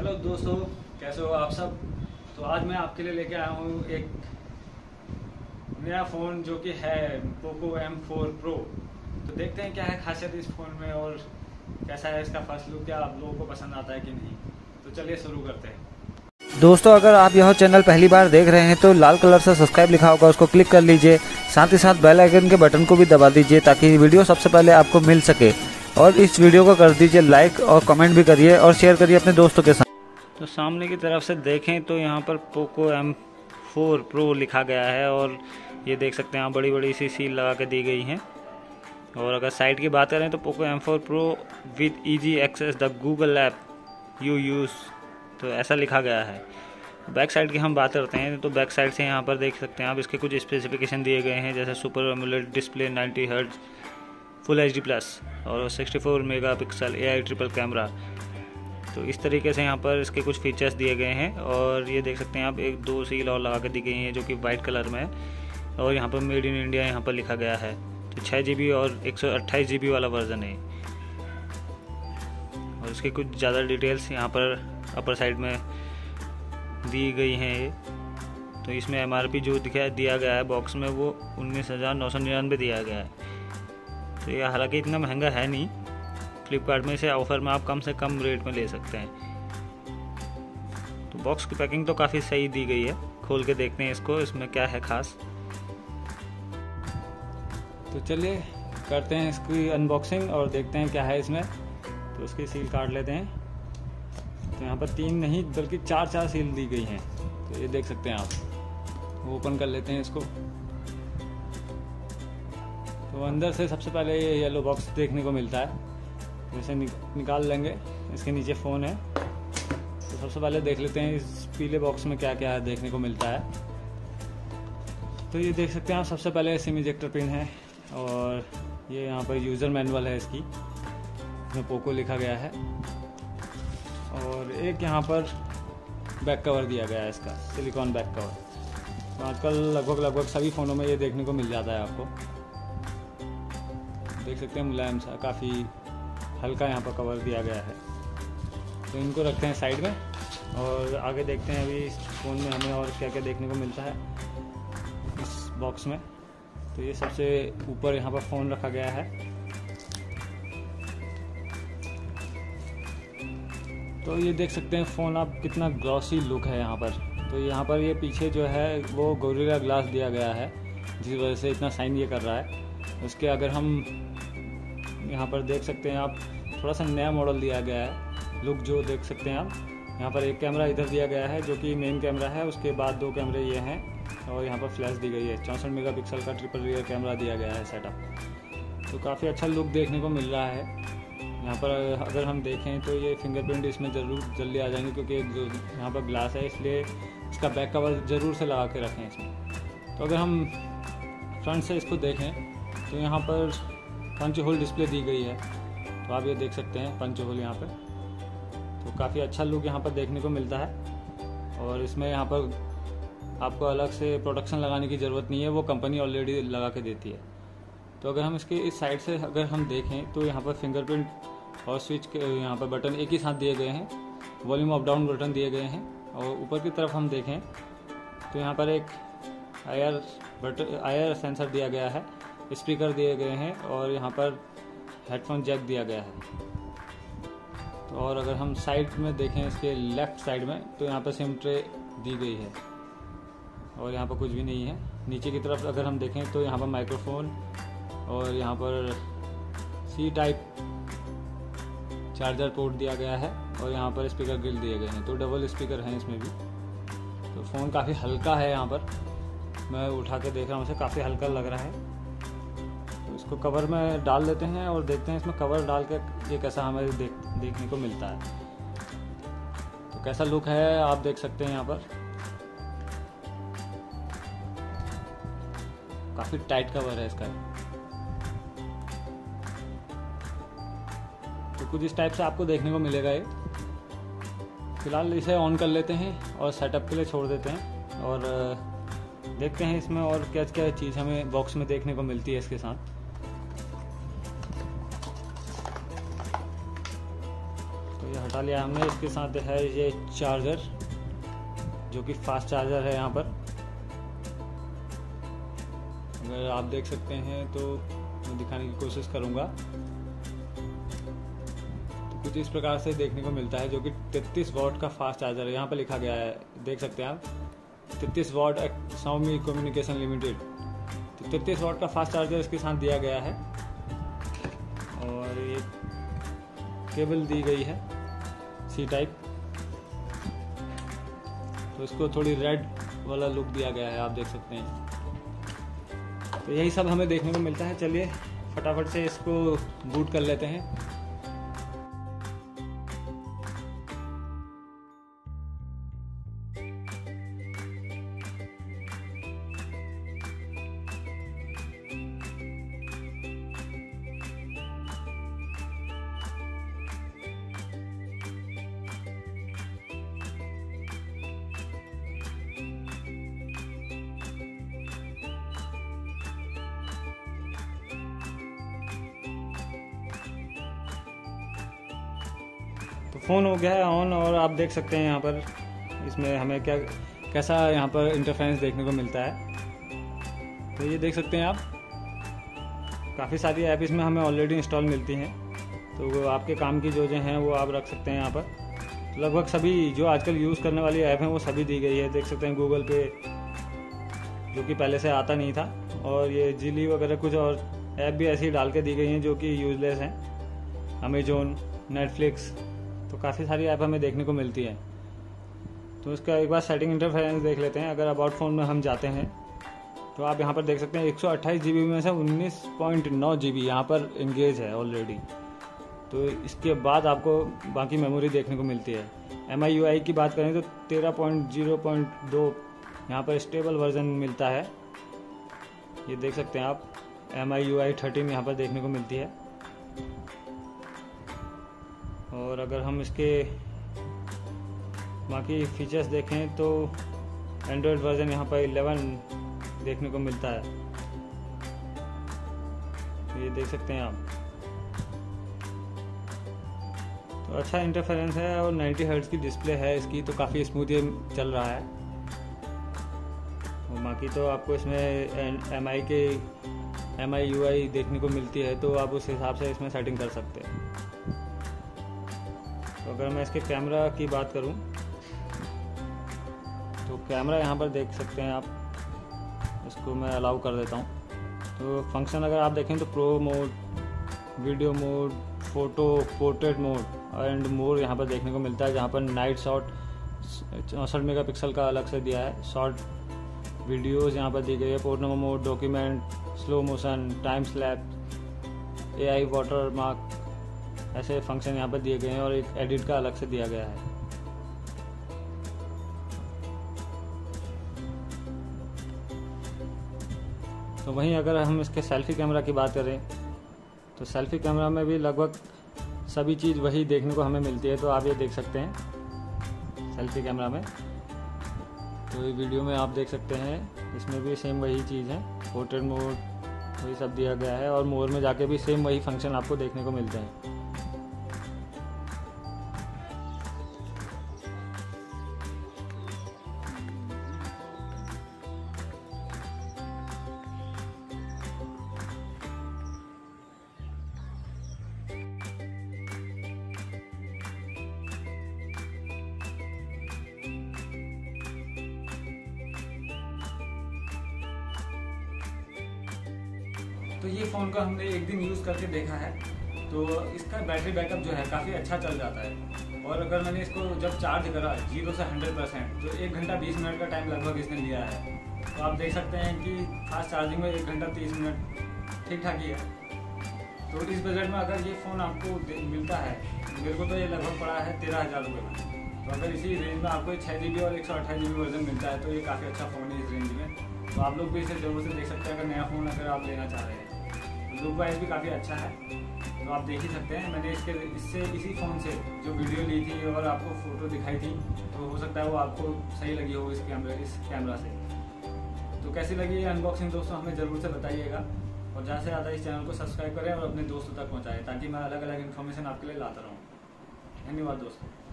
Hello दोस्तों, कैसे हो आप सब। तो आज मैं आपके लिए लेके आया हूँ एक नया फ़ोन जो कि है पोको M4 Pro। तो देखते हैं क्या है खासियत इस फ़ोन में और कैसा है इसका फर्स्ट लुक, क्या आप लोगों को पसंद आता है कि नहीं। तो चलिए शुरू करते हैं। दोस्तों, अगर आप यह चैनल पहली बार देख रहे हैं तो लाल कलर से सब्सक्राइब लिखा होगा, उसको क्लिक कर लीजिए। साथ ही साथ बेल आइकन के बटन को भी दबा दीजिए ताकि वीडियो सबसे पहले आपको मिल सके। और इस वीडियो को कर दीजिए लाइक और कमेंट भी करिए और शेयर करिए अपने दोस्तों के साथ। तो सामने की तरफ से देखें तो यहाँ पर पोको M4 Pro लिखा गया है और ये देख सकते हैं आप, बड़ी बड़ी सी सील लगा के दी गई हैं। और अगर साइड की बात करें तो Poco M4 Pro with easy access the Google app you use, तो ऐसा लिखा गया है। बैक साइड की हम बात करते हैं तो बैक साइड से यहाँ पर देख सकते हैं आप, इसके कुछ स्पेसिफिकेशन दिए गए हैं, जैसे super AMOLED display, 90 hertz full HD plus और 64 मेगापिक्सल AI ट्रिपल कैमरा। तो इस तरीके से यहाँ पर इसके कुछ फीचर्स दिए गए हैं। और ये देख सकते हैं आप, एक दो सील और लगा के दी गई हैं जो कि वाइट कलर में है। और यहाँ पर मेड इन इंडिया यहाँ पर लिखा गया है। तो 6 GB और 128 GB वाला वर्जन है। और इसके कुछ ज़्यादा डिटेल्स यहाँ पर अपर साइड में दी गई हैं ये। तो इसमें MRP जो दिया गया है बॉक्स में वो 19,999 दिया गया है। तो ये हालांकि इतना महंगा है नहीं, फ्लिपकार्ट में इसे ऑफर में आप कम से कम रेट में ले सकते हैं। तो बॉक्स की पैकिंग तो काफ़ी सही दी गई है। खोल के देखते हैं इसको, इसमें क्या है खास। तो चलिए करते हैं इसकी अनबॉक्सिंग और देखते हैं क्या है इसमें। तो इसकी सील काट लेते हैं। तो यहाँ पर 3 नहीं बल्कि 4 सील दी गई हैं। तो ये देख सकते हैं आप। ओपन कर लेते हैं इसको। तो अंदर से सबसे पहले ये येलो बॉक्स देखने को मिलता है, जैसे निकाल लेंगे। इसके नीचे फ़ोन है। तो सबसे पहले देख लेते हैं इस पीले बॉक्स में क्या क्या देखने को मिलता है। तो ये देख सकते हैं आप, सबसे पहले सिम इजेक्टर पिन है और ये यहाँ पर यूज़र मैनुअल है इसकी, इसमें पोको लिखा गया है। और एक यहाँ पर बैक कवर दिया गया है, इसका सिलिकॉन बैक कवर। तो आजकल लगभग सभी फ़ोनों में ये देखने को मिल जाता है आपको। देख सकते हैं मुलायम सा, काफ़ी हल्का यहाँ पर कवर दिया गया है। तो इनको रखते हैं साइड में और आगे देखते हैं अभी इस फ़ोन में हमें और क्या क्या देखने को मिलता है इस बॉक्स में। तो ये सबसे ऊपर यहाँ पर फ़ोन रखा गया है। तो ये देख सकते हैं फ़ोन आप, कितना ग्लॉसी लुक है यहाँ पर। तो यहाँ पर ये पीछे जो है वो गोरिल्ला ग्लास दिया गया है, जिस वजह से इतना शाइन ये कर रहा है। उसके अगर हम यहाँ पर देख सकते हैं आप, थोड़ा सा नया मॉडल दिया गया है लुक, जो देख सकते हैं आप। यहाँ पर एक कैमरा इधर दिया गया है जो कि मेन कैमरा है, उसके बाद 2 कैमरे ये हैं और यहाँ पर फ्लैश दी गई है। 64 मेगापिक्सल का ट्रिपल रियर कैमरा दिया गया है सेटअप। तो काफ़ी अच्छा लुक देखने को मिल रहा है। यहाँ पर अगर हम देखें तो ये फिंगरप्रिंट इसमें ज़रूर जल्दी आ जाएंगे, क्योंकि यहाँ पर ग्लास है, इसलिए इसका बैक कवर ज़रूर से लगा के रखें इसमें। तो अगर हम फ्रंट से इसको देखें तो यहाँ पर पंच होल डिस्प्ले दी गई है। तो आप ये देख सकते हैं पंच होल यहाँ पर। तो काफ़ी अच्छा लुक यहाँ पर देखने को मिलता है। और इसमें यहाँ पर आपको अलग से प्रोटेक्शन लगाने की ज़रूरत नहीं है, वो कंपनी ऑलरेडी लगा के देती है। तो अगर हम इसके इस साइड से अगर हम देखें तो यहाँ पर फिंगरप्रिंट और स्विच के यहाँ पर बटन एक ही साथ दिए गए हैं, वॉल्यूम अप डाउन बटन दिए गए हैं। और ऊपर की तरफ हम देखें तो यहाँ पर एक आयर सेंसर दिया गया है, स्पीकर दिए गए हैं और यहाँ पर हेडफोन जैक दिया गया है। तो और अगर हम साइड में देखें इसके लेफ़्ट साइड में तो यहाँ पर सिम ट्रे दी गई है और यहाँ पर कुछ भी नहीं है। नीचे की तरफ अगर हम देखें तो यहाँ पर माइक्रोफोन और यहाँ पर C टाइप चार्जर पोर्ट दिया गया है और यहाँ पर स्पीकर ग्रिल दिए गए हैं। तो डबल स्पीकर हैं इसमें भी। तो फ़ोन काफ़ी हल्का है, यहाँ पर मैं उठा के देख रहा हूँ, उसे काफ़ी हल्का लग रहा है। तो इसको कवर में डाल देते हैं और देखते हैं इसमें कवर डाल के ये कैसा हमें देखने को मिलता है। तो कैसा लुक है आप देख सकते हैं यहाँ पर। काफ़ी टाइट कवर है इसका। तो कुछ इस टाइप से आपको देखने को मिलेगा ये। फिलहाल इसे ऑन कर लेते हैं और सेटअप के लिए छोड़ देते हैं और देखते हैं इसमें और क्या क्या चीज़ हमें बॉक्स में देखने को मिलती है इसके साथ। तो ये हटा उठा लिया हमने। इसके साथ है ये चार्जर, जो कि फास्ट चार्जर है यहाँ पर। अगर आप देख सकते हैं तो मैं दिखाने की कोशिश करूँगा। तो कुछ इस प्रकार से देखने को मिलता है, जो कि 33 वॉट का फास्ट चार्जर है। यहाँ पर लिखा गया है, देख सकते हैं आप, 33 वॉट Xiaomi कम्युनिकेशन लिमिटेड। तो 33 वॉट का फास्ट चार्जर इसके साथ दिया गया है। और ये केबल दी गई है C टाइप, तो इसको थोड़ी रेड वाला लुक दिया गया है, आप देख सकते हैं। तो यही सब हमें देखने को मिलता है। चलिए फटाफट से इसको बूट कर लेते हैं। तो फ़ोन हो गया है ऑन, और आप देख सकते हैं यहाँ पर इसमें हमें कैसा यहाँ पर इंटरफेरेंस देखने को मिलता है। तो ये देख सकते हैं आप, काफ़ी सारी ऐप इसमें हमें ऑलरेडी इंस्टॉल मिलती हैं। तो वो आपके काम की जो हैं वो आप रख सकते हैं यहाँ पर। तो लगभग सभी जो आजकल यूज़ करने वाली ऐप हैं वो सभी दी गई है। देख सकते हैं गूगल पे, जो कि पहले से आता नहीं था, और ये जिली वगैरह कुछ और ऐप भी ऐसी डाल के दी गई हैं जो कि यूज़लेस हैं। अमेजोन, नेटफ्लिक्स, तो काफ़ी सारी ऐप हमें देखने को मिलती है। तो इसका एक बार सेटिंग इंटरफेरेंस देख लेते हैं। अगर अबाउट फ़ोन में हम जाते हैं तो आप यहाँ पर देख सकते हैं 128 GB में से 19.9 GB यहाँ पर इंगेज है ऑलरेडी। तो इसके बाद आपको बाकी मेमोरी देखने को मिलती है। MIUI की बात करें तो 13.0.2 यहाँ पर स्टेबल वर्जन मिलता है। ये देख सकते हैं आप, MIUI 13 यहाँ पर देखने को मिलती है। और अगर हम इसके बाकी फीचर्स देखें तो एंड्रॉयड वर्जन यहाँ पर 11 देखने को मिलता है। तो ये देख सकते हैं आप, तो अच्छा इंटरफेरेंस है और 90 हर्ट्ज की डिस्प्ले है इसकी, तो काफ़ी स्मूथ ये चल रहा है। और बाकी तो आपको इसमें MIUI देखने को मिलती है, तो आप उस हिसाब से इसमें सेटिंग कर सकते हैं। तो अगर मैं इसके कैमरा की बात करूं तो कैमरा यहाँ पर देख सकते हैं आप, इसको मैं अलाउ कर देता हूँ। तो फंक्शन अगर आप देखें तो pro mode, video mode, photo, portrait mode and more यहाँ पर देखने को मिलता है। जहाँ पर नाइट शॉट 64 मेगापिक्सल का अलग से दिया है, शॉर्ट वीडियोस यहाँ पर दी गई है, portrait mode, document, slow motion, time lapse, AI watermark, ऐसे फंक्शन यहाँ पर दिए गए हैं। और एक एडिट का अलग से दिया गया है। तो वहीं अगर हम इसके सेल्फी कैमरा की बात करें तो सेल्फी कैमरा में भी लगभग सभी चीज़ वही देखने को हमें मिलती है। तो आप ये देख सकते हैं सेल्फी कैमरा में, तो ये वीडियो में आप देख सकते हैं इसमें भी सेम वही चीज़ है, पोर्ट्रेट मोड वही सब दिया गया है। और मोर में जाके भी सेम वही फंक्शन आपको देखने को मिलते हैं। तो ये फ़ोन का हमने एक दिन यूज़ करके देखा है, तो इसका बैटरी बैकअप जो है काफ़ी अच्छा चल जाता है। और अगर मैंने इसको जब चार्ज करा 0 से 100%, तो 1 घंटा 20 मिनट का टाइम लगभग इसने लिया है। तो आप देख सकते हैं कि फास्ट चार्जिंग में 1 घंटा 30 मिनट ठीक ठाक ही है। तो इस बजट में अगर ये फ़ोन आपको मिलता है, मेरे को तो ये लगभग पड़ा है 13,000 रुपये में। तो अगर इसी रेंज में आपको 6 GB और 128 GB वर्जन मिलता है तो ये काफ़ी अच्छा फ़ोन है इस रेंज में। तो आप लोग भी इसे जरूर से देख सकते हैं। अगर नया फ़ोन अगर आप लेना चाह रहे हैं तो लुक वाइज भी काफ़ी अच्छा है, तो आप देख ही सकते हैं। मैंने इसी फ़ोन से जो वीडियो ली थी और आपको फ़ोटो दिखाई थी, तो हो सकता है वो आपको सही लगी हो इस कैमरा से। तो कैसी लगी ये अनबॉक्सिंग दोस्तों हमें ज़रूर से बताइएगा। और ज़्यादा से ज़्यादा इस चैनल को सब्सक्राइब करें और अपने दोस्तों तक पहुँचाएँ, ताकि मैं अलग अलग इन्फॉर्मेशन आपके लिए लाता रहूँ। धन्यवाद दोस्तों।